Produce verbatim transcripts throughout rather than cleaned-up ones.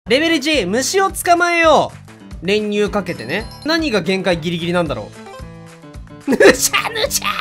レベルいち、虫を捕まえよう。練乳かけてね。何が限界ギリギリなんだろう。ぬちゃぬちゃ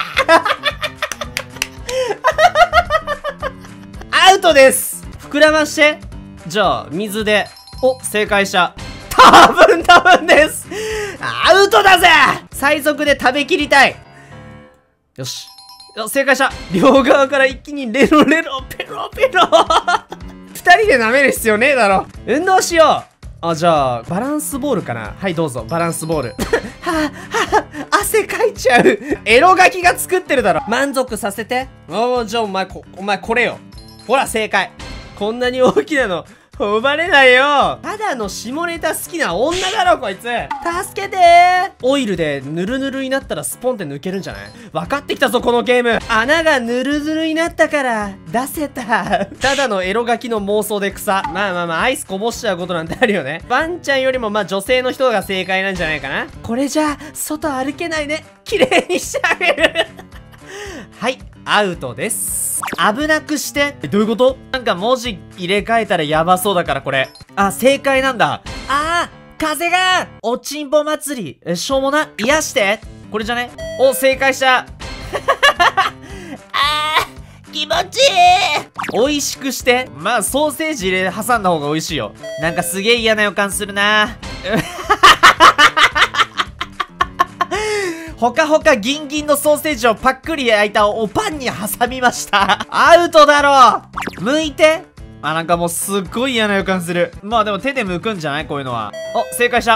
アウトです。膨らまして。じゃあ、水で。お、正解した。多分多分です。アウトだぜ。最速で食べきりたい。よし。正解した。両側から一気にレロレロペロペロ二人で舐める必要ねえだろ。運動しよう。あ、じゃあ、バランスボールかな。はい、どうぞ、バランスボール。はぁ、はぁ、汗かいちゃう。エロガキが作ってるだろ。満足させて。おー、じゃあお前、こ、お前これよ。ほら、正解。こんなに大きなの、褒まれないよ。ただの下ネタ好きな女だろ、こいつ。助けてー。オイルでヌルヌルになったらスポンって抜けるんじゃない？分かってきたぞ、このゲーム。穴がヌルヌルになったから、出せた。ただのエロガキの妄想で草。まあまあまあ、アイスこぼしちゃうことなんてあるよね。ワンちゃんよりもまあ女性の人が正解なんじゃないかな。これじゃ、外歩けないね。綺麗にしてあげる。はい、アウトです。危なくして。え、どういうこと？なんか文字入れ替えたらやばそうだからこれ。あ、正解なんだ。あー、風がおちんぽ祭り。え、しょうもな。癒して。これじゃね？お、正解した。あー、気持ちいい。美味しくして。まあ、ソーセージ入れ挟んだ方が美味しいよ。なんかすげえ嫌な予感するな。ほかほかギンギンのソーセージをパックリ焼いたおパンに挟みました。アウトだろ。剥いて。あ、なんかもうすっごい嫌な予感する。まあでも手で剥くんじゃない？こういうのは。お、正解した。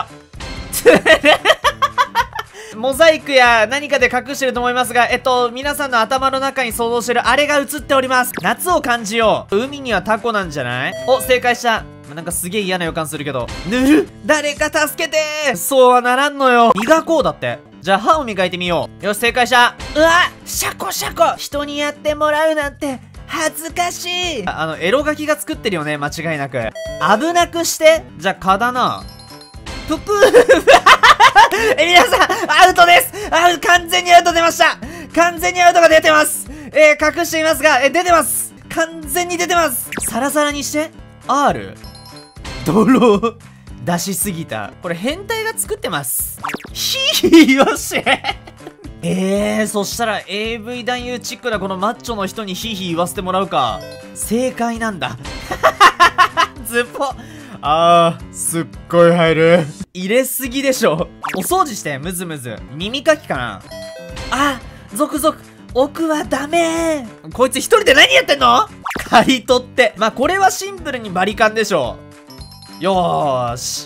モザイクや何かで隠してると思いますが、えっと、皆さんの頭の中に想像してるあれが映っております。夏を感じよう。海にはタコなんじゃない？お、正解した。なんかすげえ嫌な予感するけど。塗る。誰か助けて。そうはならんのよ。磨こうだって。じゃあ歯を磨いてみよう。よし、正解した。うわ、シャコシャコ。人にやってもらうなんて恥ずかしい。あ、あのエロガキが作ってるよね、間違いなく。危なくして。じゃあ蚊だな。ぷぷえ、皆さんアウトです。あ、完全にアウト出ました。完全にアウトが出てます。えー、隠していますが、え、出てます。完全に出てます。サラサラにして。 R 泥出しすぎた。これ変態が作ってます。ひーよし。えー、そしたら エーブイ 男優チックなこのマッチョの人にヒーヒー言わせてもらうか。正解なんだ。ズポ。あー、すっごい入る。入れすぎでしょ。お掃除して、ムズムズ。耳かきかな。あ、ゾクゾク。奥はダメー。こいつ一人で何やってんの？刈り取って。まあ、これはシンプルにバリカンでしょ。よーし。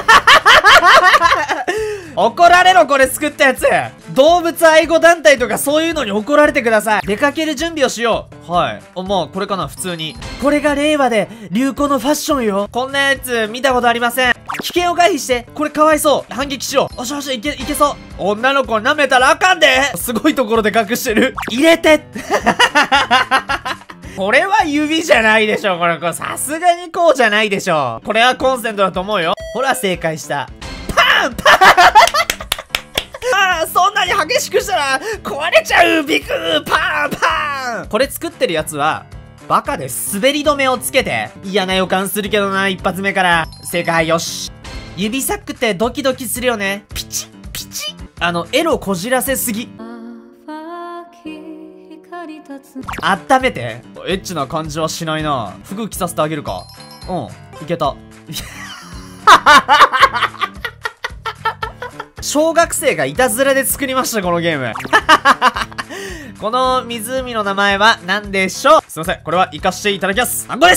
怒られろ、これ作ったやつ。動物愛護団体とかそういうのに怒られてください。出かける準備をしよう。はい。あ、まあ、これかな、普通に。これが令和で流行のファッションよ。こんなやつ見たことありません。危険を回避して。これかわいそう。反撃しよう。おしょおしょ、いけ、いけそう。女の子舐めたらあかんで。すごいところで隠してる。入れて。これは指じゃないでしょ。これ、これさすがにこうじゃないでしょ。これはコンセントだと思うよ。ほら、正解した。パンパンああ、そんなに激しくしたら壊れちゃう。ビクーパンパン。これ作ってるやつはバカです。滑り止めをつけて。嫌な予感するけどな、一発目から。正解。よし。指サックってドキドキするよね。ピチッピチッ。あのエロこじらせすぎ。温めて。エッチな感じはしないな。服着させてあげるか。うん、いけた。小学生がいたずらで作りました、このゲーム。この湖の名前は何でしょう？すいません、これは行かしていただきます。あんこです。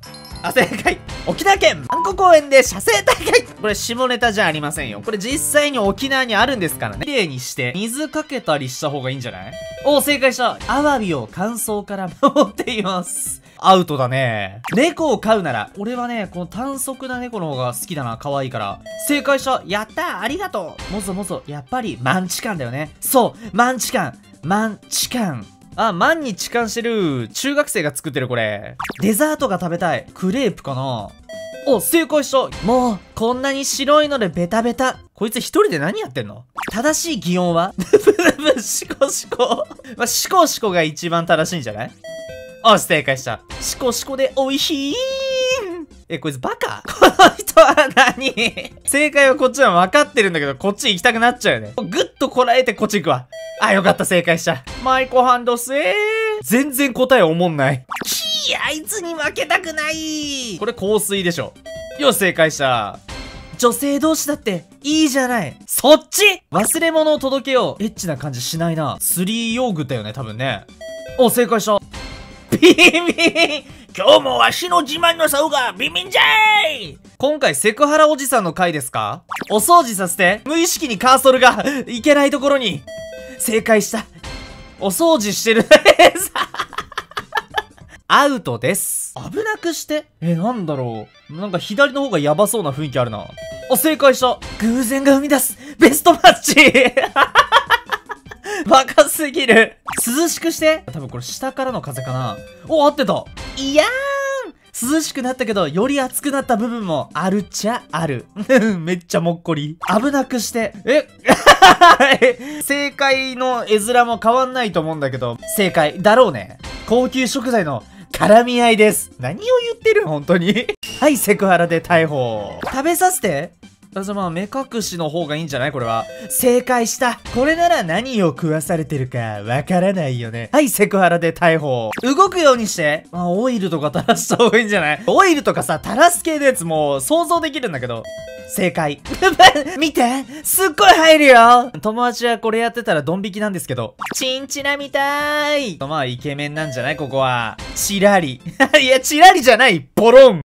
あ、正解。沖縄県あんこ公園で写生大会。これ下ネタじゃありませんよ。これ実際に沖縄にあるんですからね。綺麗にして水かけたりした方がいいんじゃない？お、正解した。アワビを乾燥から守っています。アウトだね。猫を飼うなら、俺はね、この短足な猫の方が好きだな。可愛いから。正解した。やったー、ありがとう。もぞもぞ、やっぱり、マンチカンだよね。そう、マンチカン。マンチカン。あ、マンに痴漢してる。中学生が作ってる、これ。デザートが食べたい。クレープかな。お、正解した。もう、こんなに白いのでベタベタ。こいつ一人で何やってんの？正しい擬音はシコシコ。まあ、シコシコが一番正しいんじゃない？お、正解した。シコシコで美味しい。 え、こいつバカこの人は何正解はこっちは分かってるんだけど、こっち行きたくなっちゃうよね。ぐっとこらえてこっち行くわ。あ、よかった、正解した。マイコハンドスえー。全然答えおもんない。きー、あいつに負けたくない。これ香水でしょ。よし、正解した。女性同士だっていいじゃない。そっち忘れ物を届けよう。エッチな感じしないな。スリーヨーグだよね、多分ね。お、正解した。ビビン今日もわしの自慢の竿がビビンじゃい。今回セクハラおじさんの回ですか？お掃除させて。無意識にカーソルがいけないところに。正解した。お掃除してるアウトです。危なくして。え、なんだろう。なんか左の方がヤバそうな雰囲気あるな。あ、正解した。偶然が生み出すベストマッチバカすぎる。涼しくして。多分これ下からの風かな。お、合ってた。いやーん。涼しくなったけど、より熱くなった部分もあるっちゃある。めっちゃもっこり。危なくして。え正解の絵面も変わんないと思うんだけど、正解だろうね。高級食材の絡み合いです。何を言ってる本当にはい、セクハラで逮捕。食べさせて。あ、じゃあまあ、目隠しの方がいいんじゃないこれは。正解した。これなら何を食わされてるかわからないよね。はい、セクハラで逮捕。動くようにして。まあ、オイルとか垂らした方がいいんじゃない？オイルとかさ、垂らす系のやつも想像できるんだけど。正解。見てすっごい入るよ。友達はこれやってたらドン引きなんですけど。チンチラみたい。まあ、イケメンなんじゃないここは。チラリ。いや、チラリじゃない。ボロン。